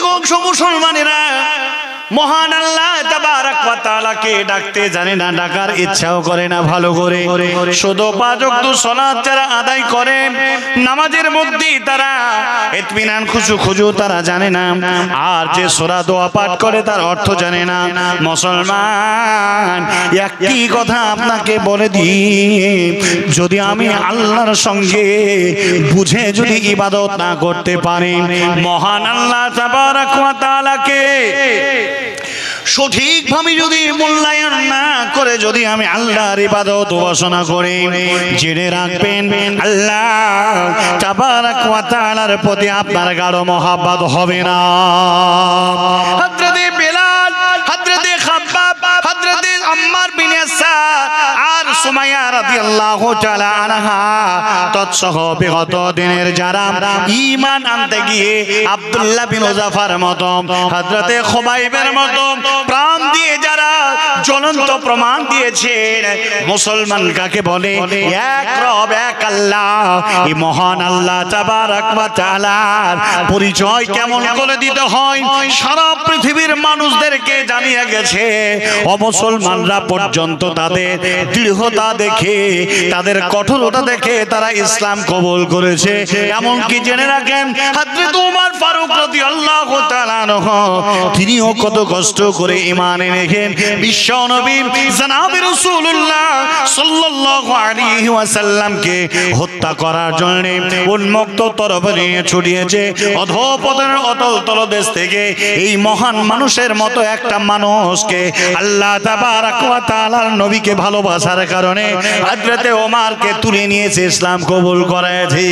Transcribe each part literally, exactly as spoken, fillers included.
অধিকাংশ মুসলমানেরা মহান আল্লাহ তাবারক ওয়া তাআলাকে ডাকতে জানে না, ডাকার ইচ্ছাও করে না ভালো করে। শুধু পাঁচ ওয়াক্ত সালাত যারা আদায় করে, নামাজের মধ্যে তারা ইতমিনান খুশু খুজু তারা জানে না, আর যে সূরা দোয়া পাঠ করে তার অর্থ জানে না। মুসলমান, একই কথা আপনাকে বলে দিই, যদি আমি আল্লাহর সঙ্গে বুঝে যদি ইবাদত না করতে পারি, মহান আল্লাহ তাবারক ওয়া তাআলাকে সঠিকভাবে যদি মূল্যায়ন না করে যদি আমি আল্লাহর ইবাদত উপাসনা করি, জেনে রাখবেন আল্লাহ তাবারক ওয়া তাআলার প্রতি আপনার গাঢ় মহব্বত হবে না। হযরতে বেলাল, হযরতে খাব্বাব, হযরতে আম্মার বিন ইয়াসার আর সুমাইয়া রাদিয়াল্লাহু তাআলা আনহা তৎসহ বিগত দিনের যারা ঈমান আনতে গিয়ে আব্দুল্লাহ বিন উযাফার মতো, হযরতে খুবাইবের মতো প্রাণ দিয়ে যারা জ্বলন্ত প্রমাণ দিয়েছেন মুসলমান কাকে বলে, এক রব এক আল্লাহ, এই মহান আল্লাহ তাবারক ওয়া তাআলার পরিচয় কেমন করে দিতে হয় সারা পৃথিবীর মানুষদেরকে জানিয়ে গেছে। অমুসলমানরা পর্যন্ত তাদের দৃঢ়তা দেখে, তাদের কঠোরতা দেখে তারা ইসলাম কবুল করেছে। এমনকি জেনে রাখেন হযরত ওমর ফারুক রাদিয়াল্লাহু তাআলা আনহু তিনিও কত কষ্ট করে ঈমান এনেছেন। বিশ্ব নবী জনাবে রাসূলুল্লাহ সাল্লাল্লাহু আলাইহি ওয়াসাল্লামকে হত্যা করার জন্য উন্মুক্ত তরবারি ছুটিয়েছে অধঃপতনের অতল তলদেশ থেকে। এই মহান মানুষের মতো একটা মানুষকে আল্লাহ তাবারক ওয়া তাআলার নবীকে ভালোবাসার কারণে হযরতে ওমরকে তুলে নিয়েছে, ইসলাম কবুল করেছে।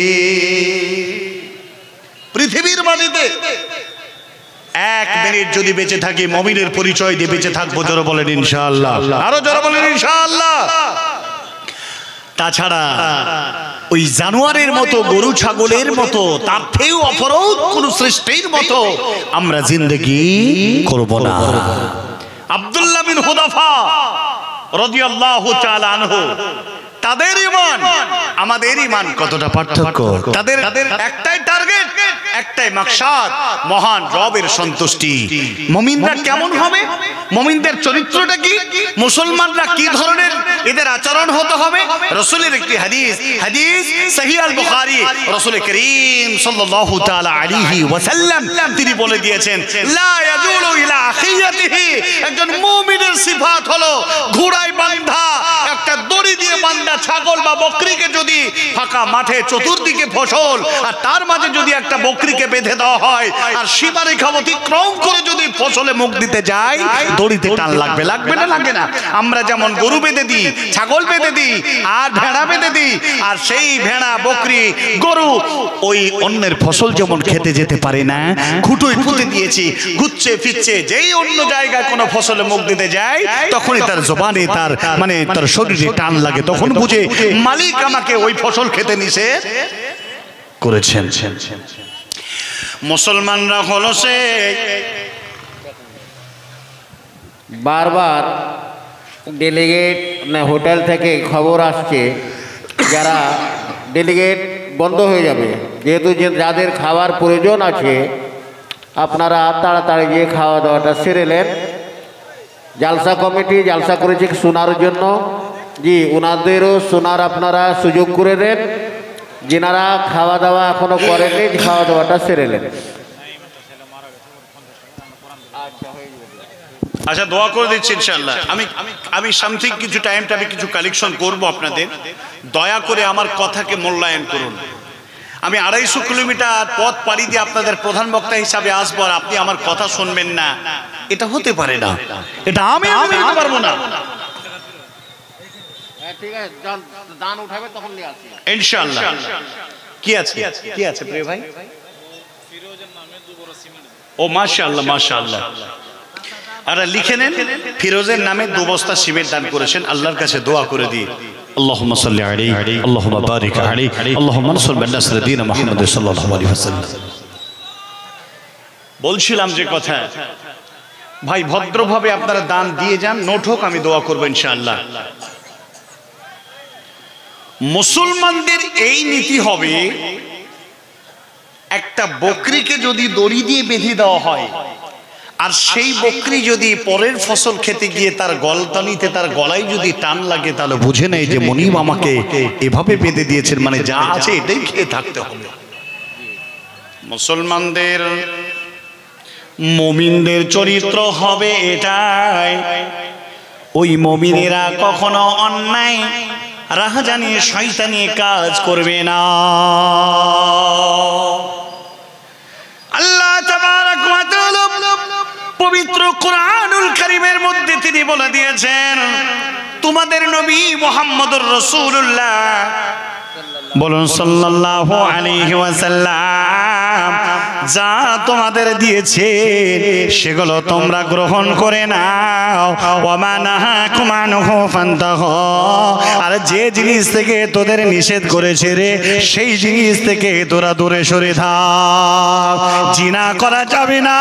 পৃথিবীর মাটিতে এক মিনিট যদি বেঁচে থাকি, মুমিনের পরিচয় দিয়ে বেঁচে থাকবো। জোরে বলেন ইনশাআল্লাহ, আরো জোরে বলেন ইনশাআল্লাহ। তাছাড়া ওই জানোয়ারের মতো, গরু ছাগলের মতো, তার থেকেও অপরাধ কোন সৃষ্টির মতো আমরা জিন্দেগি করব না। আব্দুল্লাহ বিন হুযাফা রাদিয়াল্লাহু তাআলা আনহু, তাদের ঈমান আমাদের ঈমান কতটা পার্থক্য। তাদের একটাই টার্গেট, একটাই মাকসাদ, মহান রবের সন্তুষ্টি। মুমিনরা কেমন হবে, মুমিনদের চরিত্রটা কি, মুসলমানরা কি ধরনের এদের আচরণ হতে হবে। রাসূলের একটি হাদিস, হাদিস সহিহ আল বুখারী, রাসূল করিম সাল্লাল্লাহু তাআলা আলাইহি ওয়াসাল্লাম তিনি বলে দিয়েছেন, লা ইয়াজুলু ইলা আখিয়াতিহি, একজন মুমিনের সিফাত হলো ঘোড়ায় বাঁধা একটা দড়ি দিয়ে বাঁধা ছাগল বা বকরিকে যদি ফাঁকা মাঠে চতুর্দিকে ফসল, আর তার মাঝে যদি একটা বকরিকে বেঁধে দেওয়া হয়, আর সীমারেখা অতিক্রম করে যদি ফসলে মুখ দিতে যায়, দড়িতে টান লাগবে, লাগবে না লাগে না। আমরা যেমন গরু বেঁধে দিই, ছাগল বেঁধে দিই, আর ভেড়া বেঁধে দিই, আর সেই ভেড়া বকরি গরু ওই অন্যের ফসল যেমন খেতে যেতে পারে না, খুঁটোয় পুঁতে দিয়েছি, ঘুরছে ফিরছে, যেই অন্য জায়গায় কোনো ফসলে মুখ দিতে যায় তখনই তার জবানে, তার মানে তার শরীরে টান লাগে, তখন বুঝে মালিক আমাকে ওই ফসল খেতে নিষেধ করেছেন। মুসলমানরা হলো সে বারবার ডেলিগেট না হোটেল থেকে খবর আসছে যারা ডেলিগেট বন্ধ হয়ে যাবে, যেহেতু যে যাদের খাওয়ার প্রয়োজন আছে আপনারা তাড়াতাড়ি গিয়ে খাওয়া দাওয়াটা সেরে নেন। জালসা কমিটি জালসা করেছে শোনার জন্য, জি ওনাদেরও শোনার আপনারা সুযোগ করে দেন। যেনারা খাওয়া দাওয়া এখনো করেননি খাওয়া দাওয়াটা সেরে নেন। আচ্ছা, দোয়া করে দিচ্ছি ইনশাআল্লাহ। আমি আমি সামথিং কিছু টাইমটা আমি কিছু কালেকশন করব আপনাদের, দয়া করে আমার কথাকে মূল্যায়ন করুন। আমি আড়াইশো কিলোমিটার পথ পাড়ি দিয়ে আপনাদের প্রধান বক্তা হিসাবে আসবো আর আপনি আমার কথা শুনবেন না, এটা হতে পারে না, এটা আমি আমি নিতে পারবো না। ঠিক আছে, দান উঠাবে তখন নিয়ে আসি ইনশাআল্লাহ। কি আছে কি আছে প্রিয় ভাই? ও মাশাআল্লাহ মাশাআল্লাহ, আর লিখে নেন, ফিরোজের নামে দু বস্তা সিমেন্ট দান করেছেন। আল্লাহর কাছে দোয়া করে দিই, আল্লাহুম্মা সাল্লি আলাইহি আল্লাহুম্মা বারিক আলাইহি আল্লাহুম্মা নসর বিন দীন মুহাম্মদ সাল্লাল্লাহু আলাইহি ওয়াসাল্লাম। বলছিলাম যে কথা, ভাই ভদ্রভাবে আপনারা দান দিয়ে যান, নোট হোক, আমি দোয়া করব ইনশাআল্লাহ। মুসলমানদের এই নীতি হবে, একটা বকরিকে যদি দড়ি দিয়ে বেঁধে দেওয়া হয় আর সেই বকরি যদি পরের ফসল খেতে গিয়ে তার গলতানিতে তার গলায় যদি টান লাগে তাহলে বুঝে নেই যে মনিব আমাকে এভাবে বেঁধে দিয়েছেন, মানে যা আছে এটাই খেয়ে থাকতে হবে। মুসলমানদের মুমিনদের চরিত্র হবে এটাই, ওই মুমিনেরা কখনো অন্যায় রাহাজানি শয়তানি কাজ করবে না। আল্লাহ তাবারক ওয়া তাআলা পবিত্র কোরআনুল কারীমের মধ্যে তিনি বলে দিয়েছেন, তোমাদের নবী মুহাম্মদুর রাসূলুল্লাহ বলুন সাল্লাল্লাহু আলাইহি ওয়াসাল্লাম যা তোমাদের দিয়েছে সেগুলো তোমরা গ্রহণ করে নাও, ওয়া মা নাহাকুম আনহু ফান্তাহু, আর যে জিনিস থেকে তোদের নিষেধ করেছে রে সেই জিনিস থেকে তোরা দূরে সরে থাক। জিনা করা যাবে না,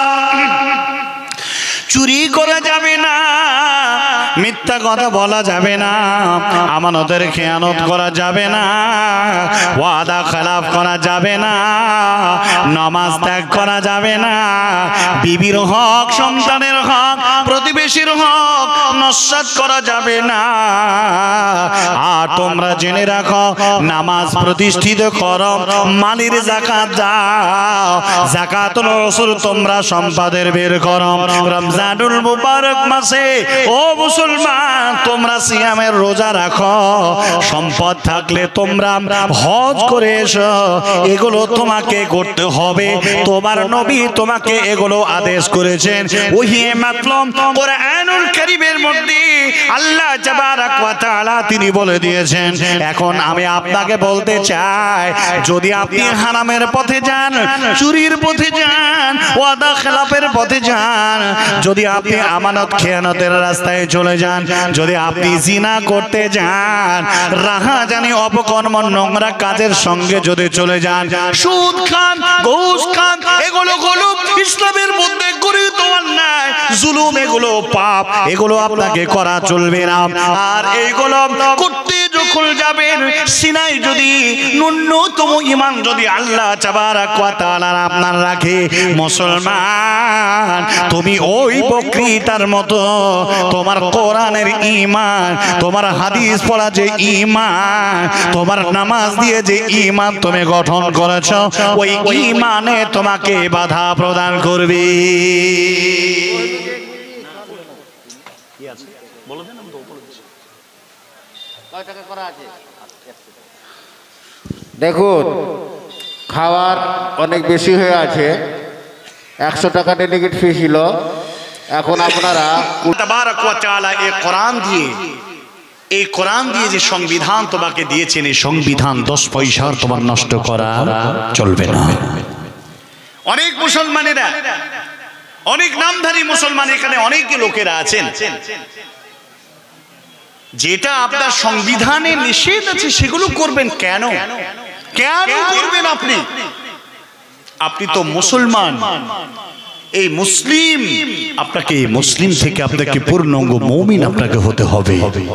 চুরি করা যাবে না, মিথ্যা কথা বলা যাবে না, আমানতের খেয়ানত করা যাবে না, ওয়াদা খেলাফ করা যাবে না, নামাজ ত্যাগ করা যাবে না, বিবির হক, সন্তানের হক, প্রতিবেশীর হক নস্যাৎ করা যাবে না। আর তোমরা জেনে রাখো নামাজ প্রতিষ্ঠিত করো, মালির যাকাত দাও, যাকাতুল উসুর তোমরা সম্পদের বের করো, রমজানুল মুবারক মাসে ও মুসলমান তোমরা সিয়ামের রোজা রাখো, সম্পদ থাকলে তোমরা হজ করে এসো, এগুলো তোমাকে করতে হবে, তোমার নবী তোমাকে এগুলো আদেশ করেছেন। ওহি মাতলুম কোরআনুল কারীমের মধ্যে আল্লাহ তাবারক ওয়া তাআলা তিনি বলে দিয়েছেন। এখন আমি আপনাকে বলতে চাই, যদি আপনি হারামের পথে যান, চুরির পথে যান, ওয়াদা খেলাফের পথে যান, যদি আপনি আমানত খেয়ানতের রাস্তায় চলে যান, যদি আপনি জিনা করতে যান, রাহাজানি অপকর্ম নোংরা কাজের সঙ্গে যদি চলে যান, সুদ খান, ঘুষ খান, এগুলো হলো ইসলামের মধ্যে গৃহীত অন্যায়, জুলুম, এগুলো পাপ, এগুলো আপনাকে করা চলবে না। আর এইগুলো করতে যখন যাবেন, সিনাই যদি ন্যূনতম ঈমান যদি আল্লাহ তাবারক ওয়া তাআলা আপনার রাখে, মুসলমান তুমি ওই বকরিটার মতো তোমার কোরআনের ঈমান, তোমার হাদিস পড়া যে ঈমান, তোমার নামাজ দিয়ে যে ঈমান তুমি গঠন করেছো, ওই ঈমানে তোমাকে বাধা প্রদান করবে। দেখুন খাবার অনেক বেশি হয়ে আছে, একশো টাকা ডেলিগেট ফি ছিল, এখন আপনারা তাবারক ওয়া তাআলা এই কোরআন দিয়ে এই কোরআন দিয়ে যে সংবিধান তোমাকে দিয়েছেন, এই সংবিধান দশ পয়সার তোমার নষ্ট করা চলবে না। অনেক মুসলমানেরা, অনেক নামধারী মুসলমান এখানে অনেক লোকেরা আছেন, যেটা আপনার সংবিধানে নিষেধ আছে সেগুলো করবেন কেন? কেন করবেন আপনি? আপনি তো মুসলমান, এই মুসলিম, আপনাকে মুসলিম থেকে আপনাকে পূর্ণাঙ্গ মুমিন আপনাকে হতে হবে।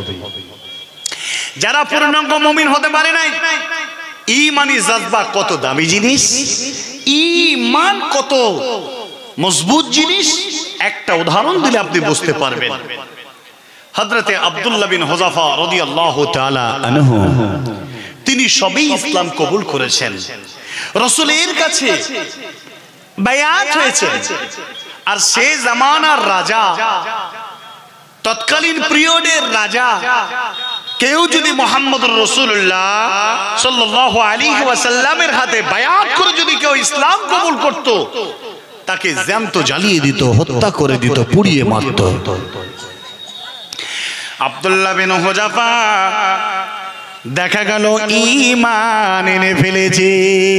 যারা পূর্ণাঙ্গ মুমিন হতে পারে নাই, ঈমানি জাযবা কত দামি জিনিস, ঈমান কত মজবুত জিনিস, একটা উদাহরণ দিলে আপনি বুঝতে পারবেন। হযরতে আব্দুল্লাহ বিন হুযাফা রাদিয়াল্লাহু তাআলা আনহু তিনি সবই ইসলাম কবুল করেছেন, রাসূলের কাছে বায়াত হয়েছে, আর সেই জামানার রাজা, তৎকালীন পিরিয়ডের রাজা, কেউ যদি মুহাম্মদুর রাসূলুল্লাহ সাল্লাল্লাহু আলাইহি ওয়াসাল্লামের হাতে বায়াত করে যদি কেউ ইসলাম কবুল করত, তাকে জ্যান্ত জ্বালিয়ে দিত, হত্যা করে দিত, পুড়িয়ে মারত। আব্দুল্লাহ বিন হুযাফা দেখা গেল ঈমান এনে ফেলেছে।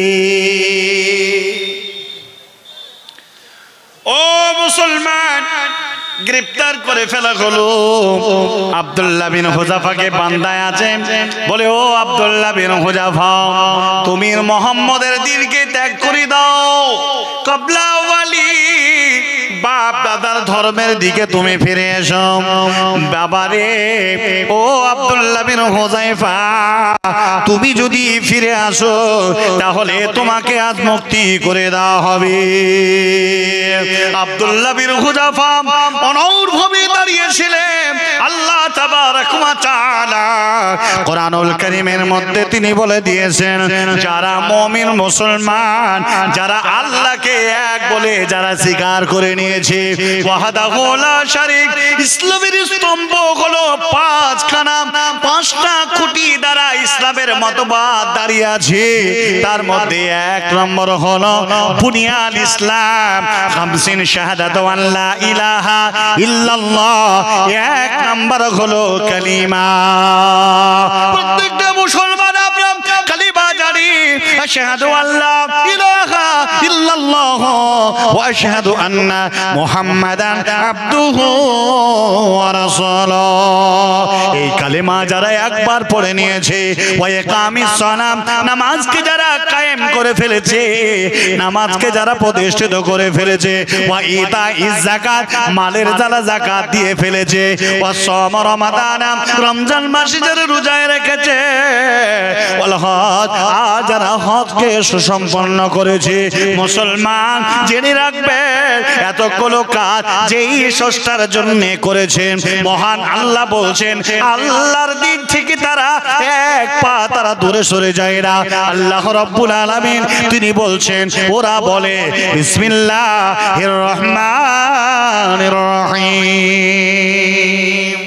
ও মুসলমান, গ্রেফতার করে ফেলা হলো। আব্দুল্লাহ বিন হুযাফাকে বান্দায় আছে, বলে ও আব্দুল্লাহ বিন হুযাফা, তুমি মুহাম্মদের দ্বীনকে ত্যাগ করে দাও, কবলা ওয়ালি বাপ দাদার ধর্মের দিকে তুমি ফিরে এসো। বাবারে ও আব্দুল্লাহ বিন হুযায়ফা, তুমি যদি ফিরে আসো তাহলে তোমাকে আজ মুক্তি করে দেওয়া হবে। আব্দুল্লাহ বিন হুযায়ফা অনড়ভাবে দাঁড়িয়েছিলেন। আল্লাহ তাবারক ওয়া তাআলা কোরআনুল কারীমের মধ্যে তিনি বলে দিয়েছেন, যারা মুমিন মুসলমান, যারা আল্লাহকে এক বলে যারা স্বীকার করে নিয়েছে, ওয়াহদাহু লা শারীক, ইসলামের স্তম্ভ হলো পাঁচখানা, পাঁচটা খুঁটি দ্বারা ইসলামের মতবাদ দাঁড়িয়ে আছে। তার মধ্যে এক নম্বর হলো বুনিয়াল ইসলাম খামসিন শাহাদাতু আল্লা ইলাহা ইল্লাল্লাহ, এক নম্বর হলো কালিমা। প্রত্যেকটা মুসলমান আমরা কালিমা জানি, আশহাদু আল্লা ইলাহা ইল্লাল্লাহ ওয়া আশহাদু আন্না মুহাম্মাদান আবদুহু ওয়া রাসূলুহু। এই কালিমা যারা একবার পড়ে নিয়েছে, ওয়া ইকামিস সালাম, নামাজকে যারা কায়েম করে ফেলেছে, নামাজকে যারা প্রতিষ্ঠিত করে ফেলেছে, ওয়া ইতাইজ যাকাত, মালের যারা যাকাত দিয়ে ফেলেছে, ওয়া সাম রমাদান, রমজান মাসে যারা রোজা রেখেছে, ওয়াল হজ, আর যারা হজকে সুসম্পন্ন করেছে। মুসলমান জেনে রাখবে এতগুলো কাজ যেই স্রষ্টার জন্য করেছেন, মহান আল্লাহ বলছেন আল্লাহর দিক থেকে তারা এক পা তারা দূরে সরে যায় না। আল্লাহ রাব্বুল আলামিন তিনি বলছেন, ওরা বলে বিসমিল্লাহির রহমানির রহিম,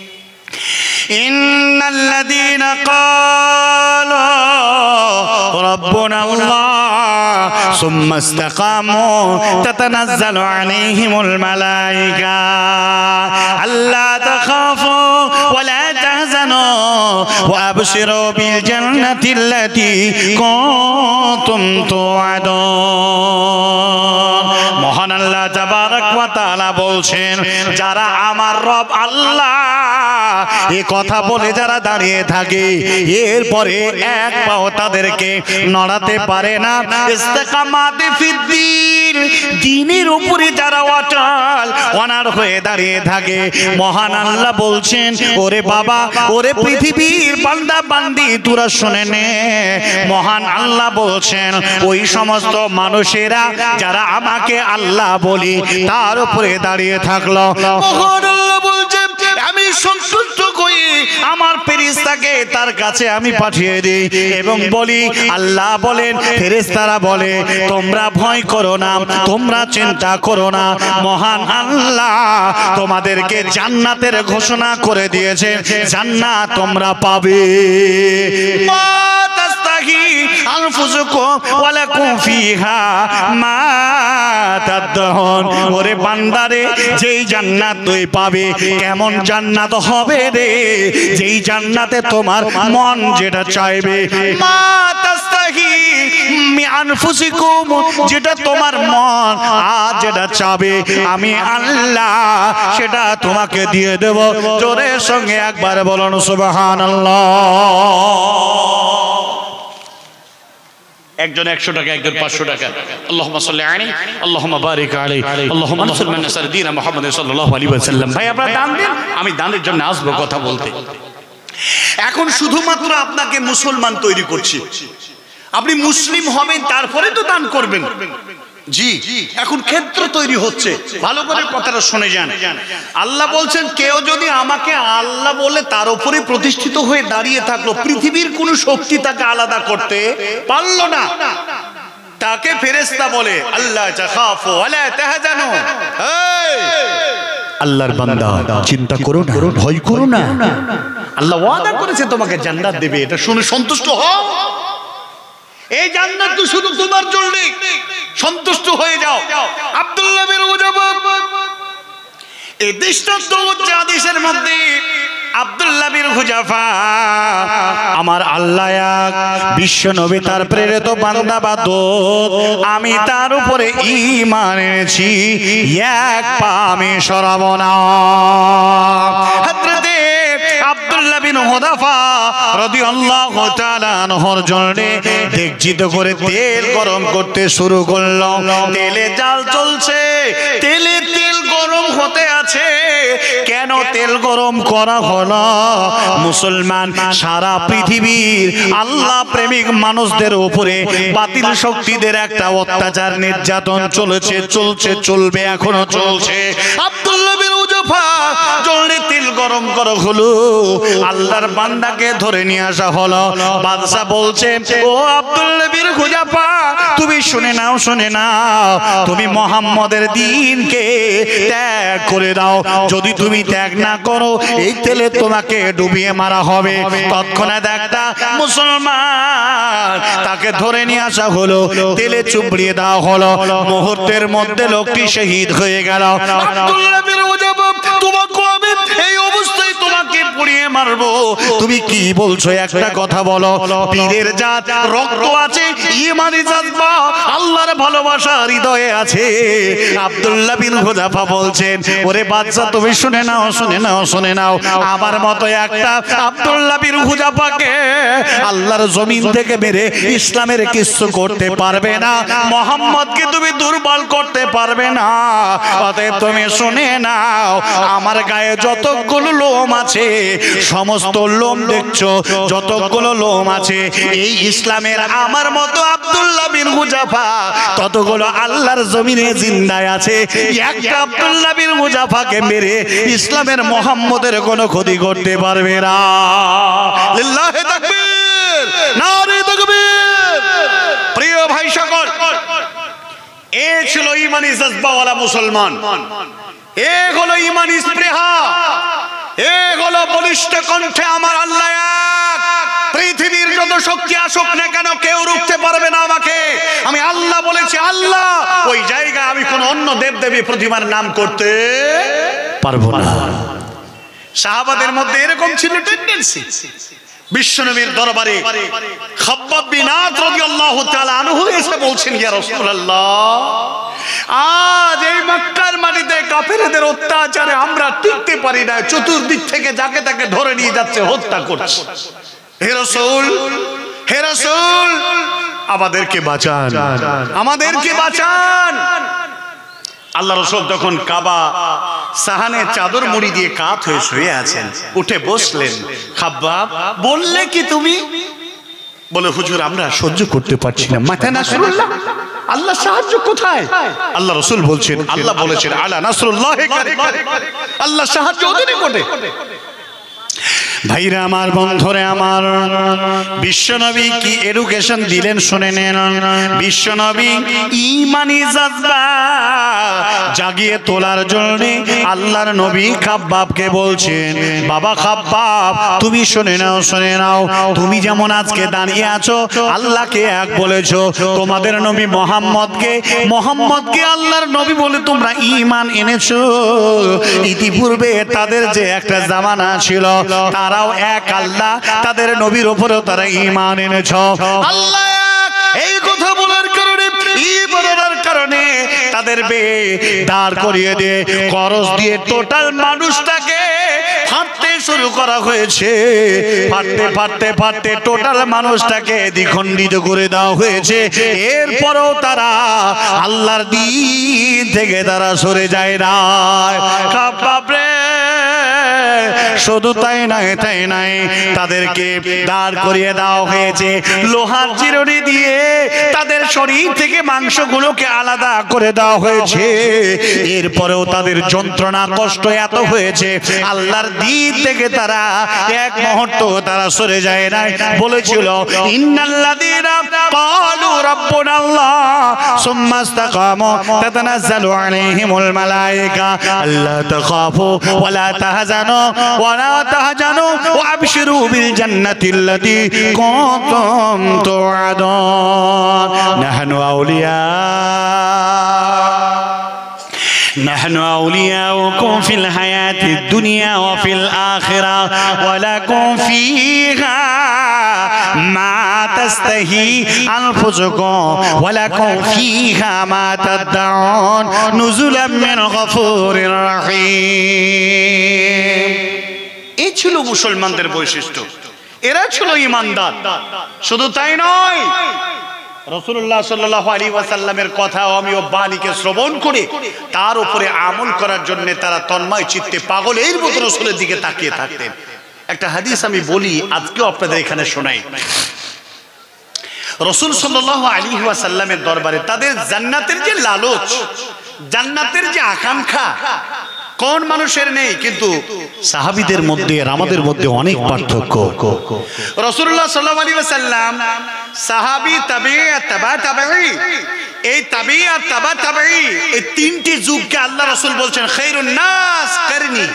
ইন্নাল্লাযীনা ক্বালু রাব্বুনা আল্লাহ সুম্মা ইসতাকামু তাতানাজ্জালু আলাইহিমুল মালায়েকা আল্লা তাখাফু ওয়া লা তাহজানু ওয়া আবশিরু বিল জান্নাতিল্লাতী কুনতুম তুআদুন। মহান আল্লাহ তাবারক ওয়া তাআলা বলছেন, যারা আমার রব আল্লাহ এই কথা বলে যারা দাঁড়িয়ে থাকে, এরপরে এক পাও তাদেরকে নড়াতে পারে না। ইস্তেকামাতে ফিদ্দিন, দ্বীনের উপরে যারা অটল অনার হয়ে দাঁড়িয়ে থাকে, মহান আল্লাহ বলছেন, ওরে বাবা, ওরে পৃথিবীর বান্দা বান্দি, তোরা শুনে নে, মহান আল্লাহ বলছেন ওই সমস্ত মানুষেরা যারা আমাকে আল্লাহ বলি তার উপরে দাঁড়িয়ে থাকলো, মহান আল্লাহ বলছেন আমি সন্তুষ্ট করি, আমার ফেরেশতাকে তার কাছে আমি পাঠিয়ে দিই এবং বলি, আল্লাহ বলেন ফেরেশতারা বলে তোমরা ভয় করো না, তোমরা চিন্তা করো না, মহান আল্লাহ তোমাদেরকে জান্নাতের ঘোষণা করে দিয়েছে, জান্নাত তোমরা পাবে। মা তাস্তাহি আনফুসুকুম ওয়া লাকুম ফিহা মা তাদহুন। ওরে বান্দারে, যেই জান্নাত তুই পাবে, কেমন জান্নাত হবে রে, যেই জান্নাতে তোমার মন যেটা চাইবে, মা তাস্তাহি আনফুসিকুম, যেটা তোমার মন আজ যেটা চাবে আমি আল্লাহ সেটা তোমাকে দিয়ে দেব। জোরের সঙ্গে একবার বলুন সুবহানাল্লাহ। একজন একশো টাকা, একজন পাঁচশো টাকা। আল্লাহুম্মা সাল্লি আলাইহি আল্লাহুম্মা বারিক আলাইহি আল্লাহুম্মা নাসর মান নাসার দীন মুহাম্মদ সাল্লাল্লাহু আলাইহি ওয়াসাল্লাম। ভাই আপনারা দান দিন, আমি দানের জন্য আসবো কথা বলতে। এখন শুধুমাত্র আপনাকে মুসলমান তৈরি করছি, আপনি মুসলিম হবেন তারপরে তো দান করবেন। জি, এখন ক্ষেত্র তৈরি হচ্ছে, ভালো করে কথাটা শুনে যান। আল্লাহ বলছেন, কেউ যদি আমাকে আল্লাহ বলে তার উপরে প্রতিষ্ঠিত হয়ে দাঁড়িয়ে থাকলো, পৃথিবীর কোন শক্তি তাকে আলাদা করতে পারলো না। তাকে ফেরেশতা বলে আল্লাহ তাখাফু ওয়া লা তাহজানু, আল্লাহর বান্দা চিন্তা করো না, ভয় করো না, আল্লাহ ওয়াদা করেছে তোমাকে জান্নাত দেবে, এটা শুনে সন্তুষ্ট হও। এই জান্নাত তো শুধু তোমার জন্য, সন্তুষ্ট হয়ে যাও। আব্দুল্লাহ বিন হুযায়ফা এই দৃষ্টান্ত হচ্ছে হাদিসের মধ্যে। আব্দুল্লাহ বিন হুযায়ফা, আমার আল্লাহ এক, বিশ্ব নবী তার প্রেরিত বান্দা বা দূত, আমি তার উপরে ঈমান এনেছি, এক পা আমি সরাব না। হযরতে আব্দুল্লাহ আব্দুল্লাহ বিন হুযাফা রাদিয়াল্লাহু তাআলা আনহুর জন্য দেখজিত করে তেল গরম করতে শুরু করলো। তেলে জাল চলছে, তেলে তেল গরম হতে আছে। কেন তেল গরম করা হলো? মুসলমান সারা পৃথিবীর আল্লাহ প্রেমিক মানুষদের উপরে বাতিল শক্তিদের একটা অত্যাচার নির্যাতন চলেছে, চলছে, চলবে, এখনো চলছে। আব্দুল্লাহ বিন হুযাফা জলদি তেল গরম করা হলো, আল্লাহর বান্দাকে ধরে নিয়ে আসা হলো। বাদশা বলছে, ও আব্দুল্লাহ বিন হুযাফা, তুমি শুনে নাও, শুনে নাও, তুমি মুহাম্মদের দ্বীনকে ত্যাগ করে দাও। যদি তুমি ত্যাগ না করো, এই তেলে তোমাকে ডুবিয়ে মারা হবে। তৎক্ষণাৎ একটা মুসলমান তাকে ধরে নিয়ে আসা হলো, তেলে চুবড়িয়ে দেওয়া হলো। মুহূর্তের মধ্যে লোকটি শহীদ হয়ে গেল। আব্দুল্লাহ বিন হুযাফা, তোমাকে আমি এই অবস্থায় তোমাকে পুড়িয়ে মারবো, তুমি কি বলছো? একটা কথা বলো। পীরের জাত, রক্ত আছে, ঈমানি জাযবা, আল্লাহর ভালোবাসা হৃদয়ে আছে। আব্দুল্লাহ বিন হুযাফা বলছেন, ওরে বাদশা, তুমি শুনে নাও, শুনে নাও, শুনে নাও, আমার মতো একটা আব্দুল্লাহ বিন হুযাফাকে আল্লাহর জমিন থেকে মেরে ইসলামের কিছু করতে পারবে না, মুহাম্মদকে তুমি দুর্বল করতে পারবে না। অতএব তুমি শুনে নাও, আমার গায়ে যতগুলো লোম আছে, সমস্ত লোম দেখছো, যতগুলো লোম আছে, এই ইসলামের আমার মতো আব্দুল্লাহ বিন হুযাফা ততগুলো আল্লাহর জমিনে জিন্দায় আছে। একটা আব্দুল্লাহ বিন হুযাফাকে মেরে ইসলামের মুহাম্মদের কোনো ক্ষতি করতে পারবে না। লিল্লাহি তাকবীর, নারে তাকবীর। প্রিয় ভাই সকল, এ ছিল ঈমানি জজবাওয়ালা মুসলমান, এ হলো ঈমানি স্পৃহা, এ হলো বলিষ্ঠ কণ্ঠে আমার আল্লাহ এক। পৃথিবীর যত শক্তি আসুক না কেন, কেউ রুখতে পারবে না আমাকে। আমি আল্লাহ বলেছি, আল্লাহ। ওই জায়গায় আমি কোন অন্য দেবদেবী প্রতিমার নাম করতে পারবো না। সাহাবাদের মধ্যে এরকম ছিল টেন্ডেন্সি। বিশ্বনবীর দরবারে খাব্বাব বিন আত রাদিয়াল্লাহু তাআলা আনহু এসে বলছেন, ইয়া রাসূলুল্লাহ, আজ এই মক্কার মাটিতে কাফেরদের অত্যাচারে আমরা টিকতে পারি না, চতুর্দিক থেকে যাকে তাকে ধরে নিয়ে যাচ্ছে, হত্যা করছে। হে রাসূল, হে রাসূল, আমাদেরকে বাঁচান, আমাদেরকে বাঁচান। আল্লাহ রাসূল তখন কাবা সাহানে চাদর মুড়ি দিয়ে কাত হয়ে শুয়ে আছেন। উঠে বসলেন। খাব্বাব, বললে কি তুমি? বলে, হুজুর, আমরা সহ্য করতে পারছি না। মাথা নাসরুল্লাহ, আল্লাহ সাহায্য কোথায়? আল্লাহ রাসূল বলছেন, আল্লাহ বলেছেন, আলা নাসরুল্লাহি কারীম, আল্লাহ সাহায্য ওদেরই ঘটে। ভাইরা আমার, বন্ধুরে আমার, বিশ্বনবী কি এডুকেশন দিলেন শুনে নেন। বিশ্বনবী ঈমানি জাযবা জাগিয়ে তোলার জন্য আল্লাহর নবী খাব্বাবকে বলছেন, বাবা খাব্বাব, তুমি শুনে নাও, শুনে নাও, তুমি যেমন আজকে দাঁড়িয়ে আছো, আল্লাহকে এক বলেছো, তোমাদের নবী মুহাম্মদকে মুহাম্মদকে আল্লাহর নবী বলে তোমরা ঈমান এনেছো। ইতিপূর্বে তাদের যে একটা জামানা ছিল, তারাও এক আল্লাহ, তাদের নবীর উপরেও তারা ঈমান এনেছ। আল্লাহ এই কথা বলার কারণে, ঈমানের কারণে তাদের বে দাঁড় করিয়ে দিয়ে করস দিয়ে টোটাল মানুষটাকে ফাটতে শুরু করা হয়েছে। ফাটতে ফাটতে ফাটতে টোটাল মানুষটাকে দ্বিখণ্ডিত করে দেওয়া হয়েছে। এরপরেও তারা আল্লাহর দ্বীন থেকে তারা সরে যায় না। খাব্বাব রে, শুধু তাই নাই, তাই নাই, তাদেরকে দাঁড় করিয়ে দেওয়া হয়েছে লোহার চিরুনি দিয়ে, তাদের শরীর থেকে মাংসগুলোকে আলাদা করে দেওয়া হয়েছে। এরপরেও তাদের যন্ত্রণা কষ্ট এত হয়েছে, আল্লাহর দ্বীন থেকে তারা এক মুহূর্ত তারা সরে যায় না। বলেছিল, ইন্নাল্লাযীনা ক্বালু রাব্বুনাল্লাহ সুম্মা ইসতাকামু তাতানাজ্জালু আলাইহিমুল মালায়েকা আল্লা তাখাফু ওয়া লা তাহজানু ওয়া লা তাহজানু ওয়া আবশিরু বিল জান্নাতি আল্লাতী কুনতুম তুআদুন। নাহনু আউলিয়া نحن أولياؤكم في الحياة الدنيا وفي الآخرة ولكم فيها ما تستحي أنفسكم ولكم فيها ما تدعون نزلا من غفور رحيم। এই ছিল মুসলমানদের বৈশিষ্ট্য, এরা ছিল ঈমানদার। শুধু তাই নয়, রাসূলুল্লাহ সাল্লাল্লাহু আলাইহি ওয়াসাল্লামের কথা অমিয় বাণীকে শ্রবণ করে তার উপরে আমল করার জন্য তারা তন্ময় চিত্তে পাগলের মতো রাসূলের দিকে তাকিয়ে থাকতেন। একটা হাদিস আমি বলি, আজকেও আপনাদের এখানে শোনাই। রাসূল সাল্লাল্লাহু আলাইহি ওয়াসাল্লামের দরবারে তাদের জান্নাতের যে লালচ, জান্নাতের যে আকাঙ্ক্ষা কোন মানুষের নেই, কিন্তু সাহাবীদের মধ্যে আর আমাদের মধ্যে অনেক পার্থক্য। রাসূলুল্লাহ সাল্লাল্লাহু আলাইহি ওয়াসাল্লাম সাহাবী, তাবেঈ, তাবা তাবেঈ, এই তাবেঈ আর তাবা তাবেঈ এই তিনটি যুগকে আল্লাহ রাসূল বলছেন খায়রুন নাস করনি।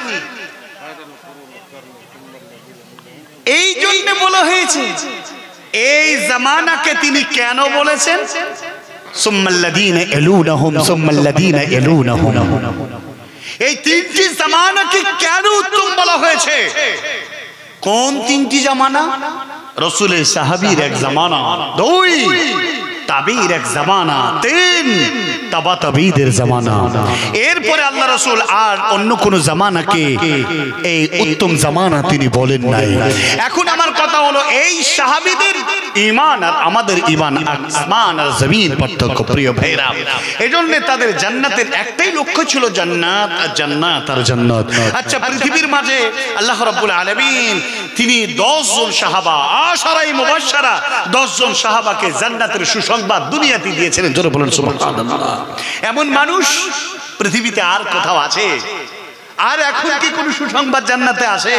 এই জন্য বলা হয়েছে, এই জামানাকে তিনি কেন বলেছেন সুম্মাল্লাযীনা ইয়ালুনহুম সুম্মাল্লাযীনা ইয়ালুনহুম, এই তিনটি জামানাকে কেন উত্তম বলা হয়েছে? কোন তিনটি জামানা? রাসূলের সাহাবীর এক জামানা, দুই তাবেঈর এক জামানা, তিন তাবা তাবেঈদের জামানা। এরপরে আল্লাহ রাসূল আর অন্য কোন জামানাকে এই উত্তম জামানা তিনি বলেন নাই। এখন আমার কথা হলো, এই সাহাবীদের ঈমান আর আমাদের ঈমান আসমান আর জমিন পার্থক্য। প্রিয় ভাইরা, এজন্য তাদের জান্নাতের একটাই লক্ষ্য ছিল জান্নাত আর জান্নাত আর জান্নাত। আচ্ছা, পৃথিবীর মাঝে আল্লাহ রাব্বুল আলামিন তিনি দশ জন সাহাবা, আশারায়ে মুবাশশারা, দশ জন সাহাবাকে জান্নাতের সুসংবাদ দুনিয়াতে দিয়েছিলেন। জোরে বলেন সুবহানাল্লাহ। এমন মানুষ পৃথিবীতে আর কোথাও আছে? আর এখন কি কোন সুসংবাদ জান্নাতে আসে?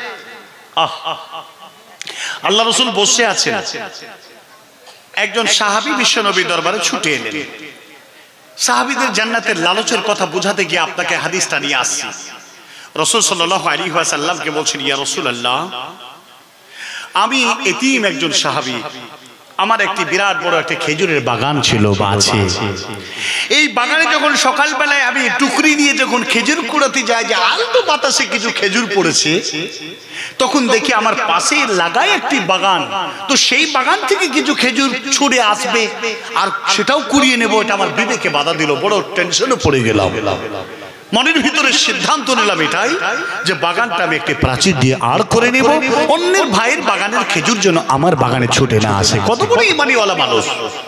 আল্লাহ রাসূল বসে আছেন, একজন সাহাবী বিশ্বনবীর দরবারে ছুটে এলেন। সাহাবীদের জান্নাতের লালচের কথা বোঝাতে গিয়ে আপনাকে হাদিসটা নিয়ে আসছি। রাসূল সাল্লাল্লাহু আলাইহি ওয়াসাল্লামকে বলছেন, ইয়া রাসূলুল্লাহ, আমি এতিম একজন সাহাবী, আমার একটি বিরাট বড় একটা খেজুরের বাগান ছিল বা আছে। এই বাগানে যখন সকালবেলায় আমি টুকরি নিয়ে যখন খেজুর কুড়াতে যাই, যে আলতো বাতাসে কিছু খেজুর পড়েছে, তখন দেখি আমার পাশে লাগায় একটি বাগান, তো সেই বাগান থেকে কিছু খেজুর ছুঁড়ে আসবে আর সেটাও কুড়িয়ে নেব, এটা আমার বিবেকে বাধা দিল। বড় টেনশনে পড়ে গেলাম। মনের ভিতরে সিদ্ধান্ত নিলাম এটাই, যে বাগানটা আমি একটি প্রাচীর দিয়ে আর করে নেব, অন্যের ভাইয়ের বাগানের খেজুর যেন আমার বাগানে ছুটে না আসে। কত বড় ঈমানিওয়ালা মানুষ!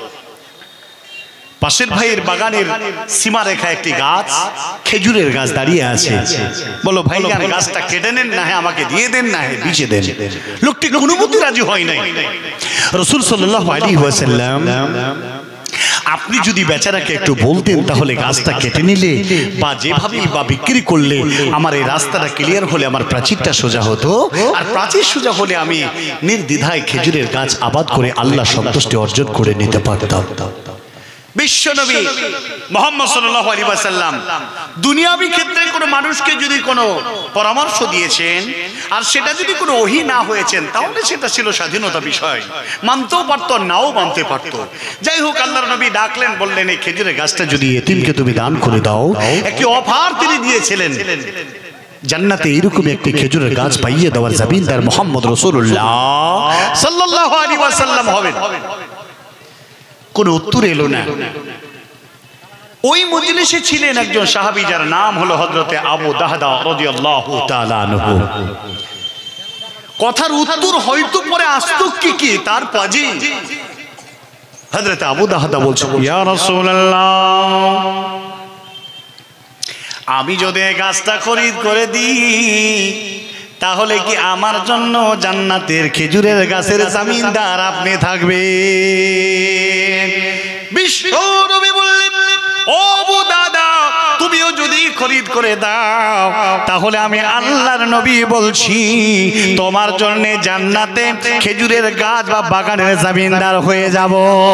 পাশের ভাইয়ের বাগানের সীমা রেখা একটি গাছ, খেজুরের গাছ দাঁড়িয়ে আছে। বলো, ভাই গাছটা কেটে নেন, না হ্যাঁ আমাকে দিয়ে দেন, না হ্যাঁ বিছে দেন। লোকটি কোনো মতে রাজি হয় নাই। রাসূল সাল্লাল্লাহু আলাইহি ওয়াসাল্লাম, আপনি যদি বেচারাকে একটু বলতেন, তাহলে গাছটা কেটে নিলে বা যেভাবেই বা বিক্রি করলে আমার এই রাস্তাটা ক্লিয়ার হলে আমার প্রাচীরটা সোজা হতো, আর প্রাচীর সোজা হলে আমি নির্দ্বিধায় খেজুরের গাছ আবাদ করে আল্লাহ সন্তুষ্টি অর্জন করে নিতে পারতাম। বিশ্বনবী মুহাম্মদ সাল্লাল্লাহু আলাইহি ওয়াসাল্লাম দুনিয়াবি ক্ষেত্রে কোনো মানুষকে যদি কোনো পরামর্শ দিয়েছেন, আর সেটা যদি কোনো ওহী না হয়েছেন, তাহলে সেটা ছিল স্বাধীনতা বিষয়, মানতেও পারতো নাও মানতে পারতো। যাই হোক, আল্লাহর নবী ডাকলেন, বললেন, এই খেজুরের গাছটা যদি এতিমকে তুমি দান করে দাও। একটি অফার তিনি দিয়েছিলেন, জান্নাতে এরকম একটি খেজুরের গাছ পাইয়ে দেওয়ার জামিনদার মুহাম্মদ রাসূলুল্লাহ সাল্লাল্লাহু আলাইহি ওয়াসাল্লাম হবেন। কোন উত্তর এলো না। ওই মজলিসে ছিলেন একজন সাহাবী, যার নাম হলো হযরতে আবু দাহদা রাদিয়াল্লাহু তাআলা আনহু। কথার উত্তর হয়তো পরে আসতো কি কি তার পাজি। হযরতে আবু দাহদা বলছেন, ইয়া রাসূলুল্লাহ, আমি যদি এই গাছটা খরিদ করে দিই, তাহলে কি আমার জন্য জান্নাতের খেজুরের গাছের জামিনদার আপনি থাকবেন? বিশ্বনবী বললেন, ও আবু দাদা, তুমিও যদি খরিদ করে দাও, তাহলে আমি আল্লাহর নবী বলছি, তোমার জন্য জান্নাতে খেজুরের গাছ বা বাগানের জামিনদার হয়ে যাব।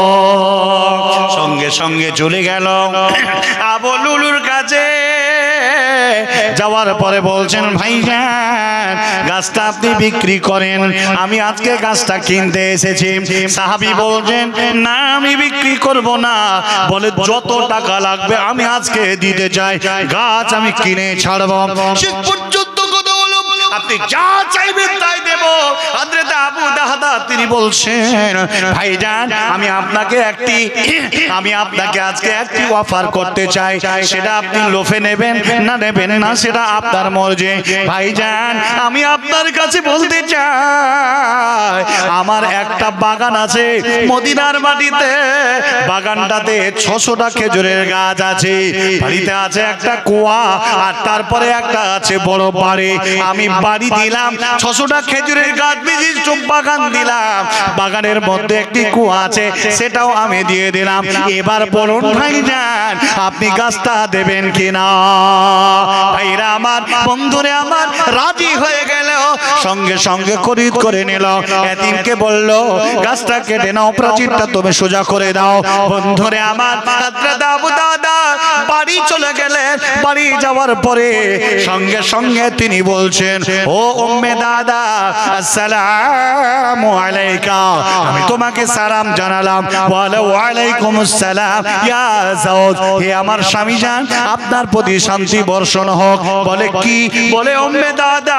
সঙ্গে সঙ্গে চলে গেল আবু লুলুর কাছে। যাওয়ার পরে বলছেন, ভাইজান, গাছটা আপনি বিক্রি করেন, আমি আজকে গাছটা কিনতে এসেছি। সাহাবী বলছেন, না, আমি বিক্রি করব না, বলে যত টাকা লাগবে আমি আজকে দিতে চাই, গাছ আমি কিনে ছাড়ব। শেষ পর্যন্ত কথা হলো, আপনি যা চাইবেন তাই দেব। হযরত আবু দাহদা তিনি বলছেন, ভাইজান আমি আপনাকে একটি আমি আপনাকে আজকে একটি অফার করতে চাই, সেটা আপনি লোভে নেবেন না নেবেন না সেটা আপনার মর্জি। ভাইজান আমি আপনার কাছে বলতে চাই, আমার একটা বাগান আছে মদিনার মাটিতে, বাগানটাতে ছশোটা খেজুরের গাছ আছে, বাড়িতে আছে একটা কুয়া, আর তারপরে একটা আছে বড় বাড়ি। আমি বাড়ি দিলাম, ছশোটা খেজুরের গাছ বিশিষ্ট বাগান দিলাম, বাগানের মধ্যে একটি কুয়া আছে সেটাও আমি দিয়ে দিলাম। এবার বলুন ভাইজান আপনি গাছটা দেবেন কিনা? ভাইরা আমার, বন্ধুরে আমার রাজি হয়ে গেল, সঙ্গে সঙ্গে খরিদ করে নিল। এতিমকে বলল গাছটা কেটে নাও, প্রাচীরটা তুমি সোজা করে দাও। বন্ধুরে আমার হযরত আবু দাদা বাড়ি চলে গেলেন। বাড়ি যাওয়ার পরে সঙ্গে সঙ্গে তিনি বলছেন, ও উম্মে দাদা আসসালামু আলাইকা, আমি তোমাকে সালাম জানালাম। বলে ওয়ালাইকুম আসসালাম ইয়া যাওজ, হে আমার স্বামী জান আপনার প্রতি শান্তি বর্ষণ হোক। বলে কি? বলে উম্মে দাদা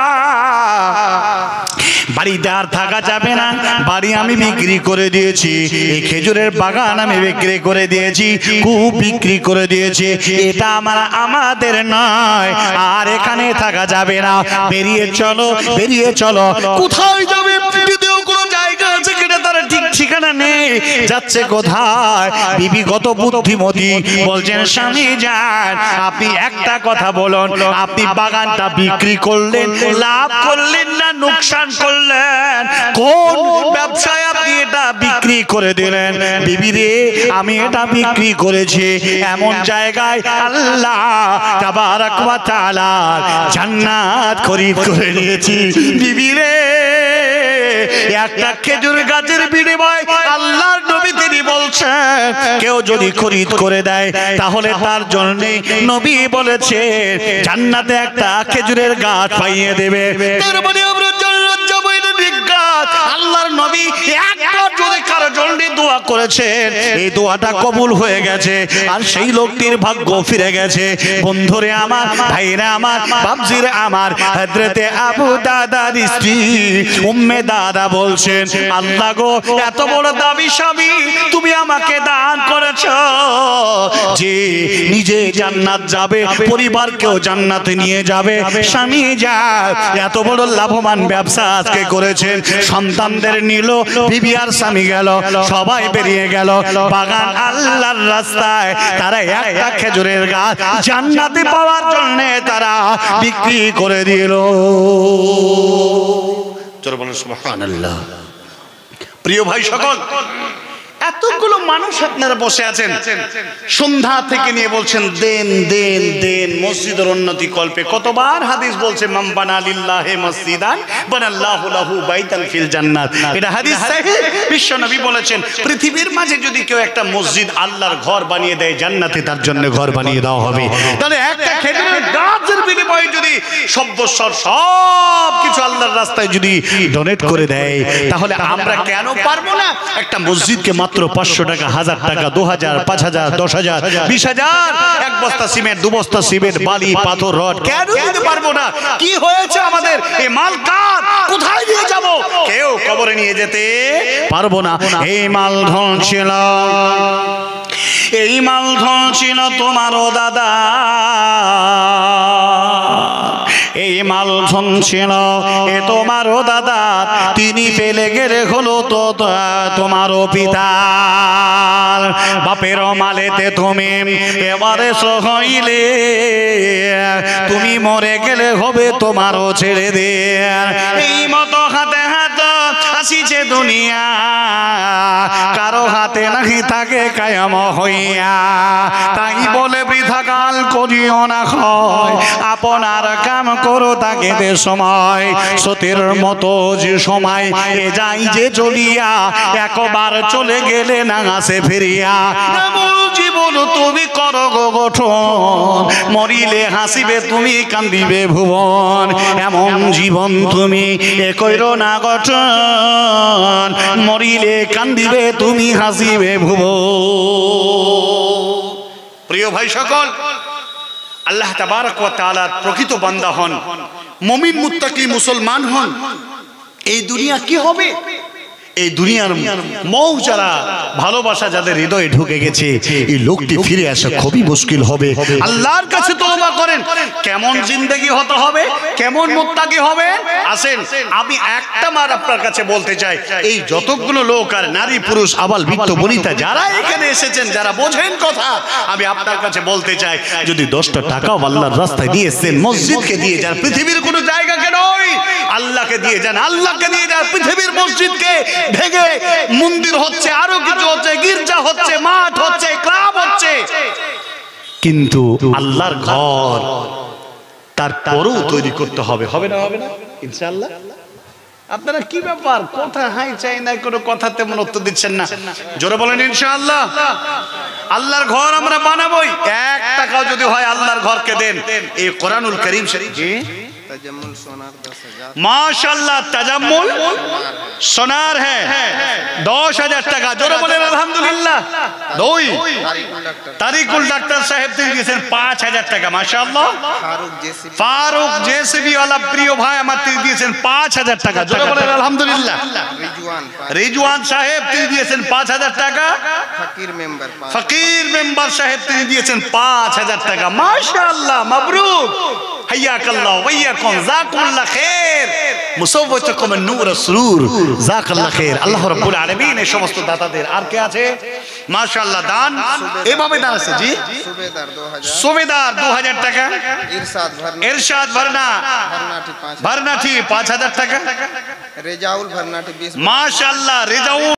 বাড়িতে আর থাকা যাবে না, বাড়ি আমি বিক্রি করে দিয়েছি, এই খেজুরের বাগান আমি বিক্রি করে দিয়েছি, কূপ বিক্রি করে দিয়েছি, এটা আমার আমাদের নয়, আর এখানে থাকা যাবে না, বেরিয়ে চলো বেরিয়ে চলো। কোথায় যাবে? দ্বিতীয় কোনো জায়গা আছে কিনা তার ঠিক ঠিকানা নেই, যাচ্ছে কোথায়? বিবি কত বুদ্ধিমতী, বলছেন স্বামী যান আপনি একটা কথা বলুন, আপনি বাগানটা বিক্রি করলেন, লাভ করলেন না লোকসান করলেন? কোন ব্যবসায় আপনি এটা বিক্রি করে দিলেন? বিবি রে আমি এটা বিক্রি করেছি এমন জায়গায় আল্লাহ তাবারাক ওয়া তাআলা জান্নাত খরিদ করে নিয়েছি। বিবি রে একটা খেজুর গাছের বিনিময়ে আল্লাহর নবী তিনি বলছেন কেউ যদি খরিদ করে দেয় তাহলে তার জন্য নবী বলেছে জান্নাতে একটা খেজুরের গাছ পাইয়ে দেবে। তার মানে আমরা জান্নাত যাব এটা বিজ্ঞাত। আল্লাহর নবী একটা যদি কারো জন্য দোয়া করেছেন এই দোয়াটা কবুল হয়ে গেছে আর সেই লোকটির ভাগ্য ফিরে গেছে। বন্ধুরে আমার, ভাইরা আমার, বাপজিরে আমার, হযরতে আবু দাদার স্ত্রী উম্মে দাদা বলছেন আল্লাহ গো এত বড় দাবি স্বামী তুমি আমাকে দান করেছো যে নিজে জান্নাত যাবে পরিবারকেও জান্নাতে নিয়ে যাবে। স্বামী যা এত বড় লাভবান ব্যবসা আজকে করেছেন, সন্তানদের নিল, বিবি আর স্বামী গেল, সবাই বেরিয়ে গেল বাগান আল্লাহর রাস্তায়। তারা একটা খেজুরের গাছ জান্নাতে পাওয়ার জন্য তারা বিক্রি করে দিল। সুবহানাল্লাহ। প্রিয় ভাই সকল, এতগুলো মানুষ আপনারা বসে আছেন সন্ধ্যা থেকে নিয়ে বলছেন দেন দেন দেন মসজিদের উন্নতি কল্পে। কতবার হাদিস বলছে মান বানা লিল্লাহি মসজিদান বানাল্লাহু লাহু বাইতান ফিল জান্নাত, এটা হাদিস সহিহ। বিশ্ব নবী বলেছেন পৃথিবীর মাঝে যদি কেউ একটা মসজিদ আল্লাহর ঘর বানিয়ে দেয় জান্নাতে তার জন্য ঘর বানিয়ে দেওয়া হবে। তাহলে একটা খেজুরের গাছের বিনিময়ে যদি সব্বস্বর সব কিছু আল্লাহর রাস্তায় যদি ডোনেট করে দেয় তাহলে আমরা কেন পারবো না? একটা মসজিদকে মাত্র পাঁচশো টাকা, হাজার টাকা, দু হাজার, পাঁচ হাজার, দশ হাজার, বিশ হাজার, এক বস্তা সিমেন্ট, দু বস্তা সিমেন্ট, বালি, পাথর, রড কেন দিতে পারবো না? কি হয়েছে আমাদের? এই মাল কার? কোথায় নিয়ে যাব? কেউ কবরে নিয়ে যেতে পারবো না। এই মাল ধন ছিল, এই মাল ধন ছিল তোমারও দাদা, এই মাল ধন ছিল এ তোমারও দাদা, তিনি পেলে গেলে হলো তো তোমারও পিতা। বাপের মালেতে তুমি এবারে সহইলে, তুমি মরে গেলে হবে তোমারও ছেড়ে দে। এই মতো হাতে হাত আসিছে দুনিয়া, কারো হাতে নাহি থাকে কায়াম হইয়া। তাই বলে বৃথা কাল করিও না হয়, আপনার কাম করো তাকে দে সময়। সতীর মতো যে সময় এ যাই যে চলিয়া, একবার চলে গেলে না আসে ফিরিয়া। এমন জীবন তুমি করো গো গঠন, মরিলে হাসিবে তুমি কান্দিবে ভুবন। এমন জীবন তুমি এ কইরো না গঠন, মরিলে কান্দিবে তুমি হাসিবে ভুবন। প্রিয় ভাই সকল, আল্লাহ তাবারক ওয়া তাআলার প্রকৃত বান্দা হন, মুমিন মুত্তাকি মুসলমান হন, এই দুনিয়া কি হবে? এই দুনিয়ার মৌ যারা ভালোবাসা যাদের হৃদয়ে ঢুকে গেছে, এই লোকটি ফিরে আসা খুবই মুশকিল হবে। আল্লাহর কাছে তওবা করেন, কেমন জিন্দেগি হতে হবে, কেমন মুত্তাকি হবে। আসেন আমি একটা মার আপনার কাছে বলতে চাই, এই যতগুলো লোক আর নারী পুরুষ আবাল বৃদ্ধ বনিতা যারা এখানে এসেছেন, যারা বোঝেন কথা, আমি আপনার কাছে বলতে চাই, যদি দশটা টাকাও আল্লাহর রাস্তায় দিয়েছেন, মসজিদকে দিয়ে যান, পৃথিবীর কোনো জায়গাকে নয়, আল্লাহকে দিয়ে যান, আল্লাহকে দিয়ে যান। পৃথিবীর মসজিদকে ভেঙে মন্দির হচ্ছে, আরো কিছু হচ্ছে, গির্জা হচ্ছে, মাঠ হচ্ছে, ক্লাব হচ্ছে, কিন্তু আল্লাহর ঘর তারপরেও তৈরি করতে হবে। হবে না? হবে না ইনশাআল্লাহ। আপনারা কি ব্যাপার, কথা হাই চাই না, কোনো কথা তেমন উত্তর দিচ্ছেন না। জোরে বলেন ইনশাআল্লাহ। আল্লাহর ঘর আমরা বানাবোই, এক টাকাও যদি হয় আল্লাহর ঘরকে দেন। এই কোরআনুল কারীম শরীফ জি तजम्मुल सोनार दस हजार माशाल्लाह, तजम्मुल सोनार है दस हजार টাকা। জোরে বলেন আলহামদুলিল্লাহ। দুই তারিকুল ডাক্তার সাহেব তিনি দিয়েছেন পাঁচ হাজার টাকা। মাশাআল্লাহ। फारूक जैसी ফারুক জেসিবি ওয়ালা প্রিয় ভাই আমার, তিনি দিয়েছেন পাঁচ হাজার টাকা। জোরে বলেন আলহামদুলিল্লাহ। रिजवान রিজওয়ান সাহেব তিনি দিয়েছেন পাঁচ হাজার টাকা। फकीर मेंबर ফকির মেম্বার সাহেব তিনি দিয়েছেন পাঁচ হাজার টাকা। মাশাআল্লাহ, মাবরুক, হাইয়াকাল্লাহ ওয়াইয়াকুম, জাকুল্লাহ খাইর, মুসাওয়াতুকুম আন-নূর আস-সুরুর, জাকাল্লাহ খাইর। আল্লাহ রাব্বুল আলামিন এই সমস্ত দাতাদের। আর কে আছে? মাশাআল্লাহ, দান এভাবে দান আছে জি। सूबेदार दो हजार সুবেদার দু হাজার টাকা। इरशाद भरना ইরশাদ ভরনা भरनाटी पाँच ভরনাঠি পাঁচ হাজার টাকা। रेजाउल भरनाटी बीस माशाअल्लाह, রেজাউল